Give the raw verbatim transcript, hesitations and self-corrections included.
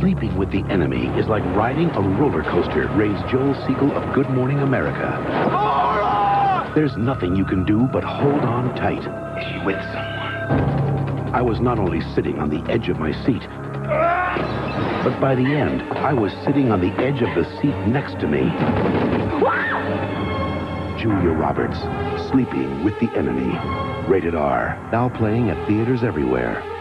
Sleeping with the enemy is like riding a roller coaster, raised Joel Siegel of Good Morning America. Laura! There's nothing you can do but hold on tight. Is she with someone? I was not only sitting on the edge of my seat, but by the end, I was sitting on the edge of the seat next to me. Julia Roberts, Sleeping with the Enemy. Rated R. Now playing at theaters everywhere.